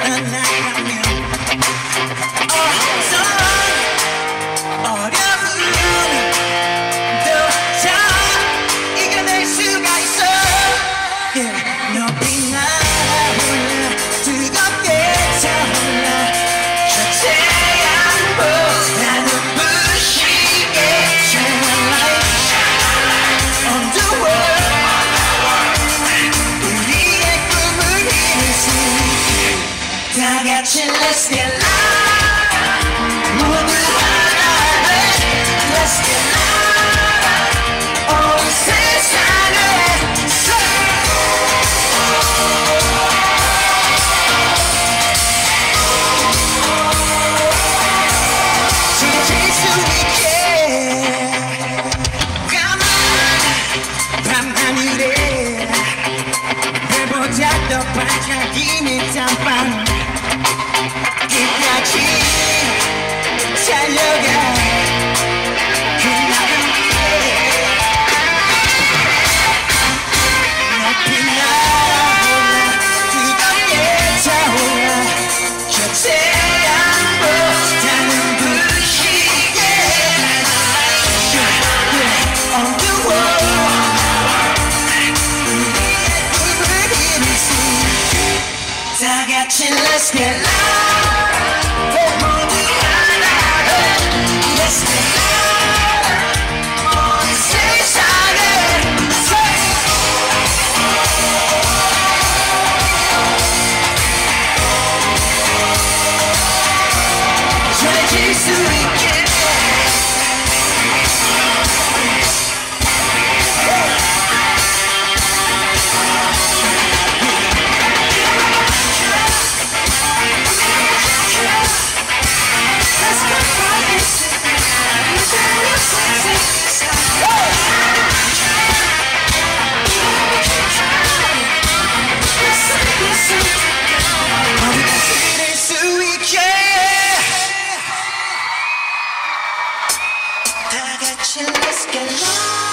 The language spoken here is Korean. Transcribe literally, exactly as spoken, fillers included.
Let's get loud. 모두 하나를 Let's get loud. 온 세상을 지칠 수 있게 까만 밤하늘에 별보다 더 반짝이는 단방 끝까지 달려가 그 나를 위해 높이 날아올라 뜨겁게 타올라 곁에 안고 다는 불시계 On the wall 우리의 꿈을 이룰 수 다 같이 Let's get loud. Let's get lost.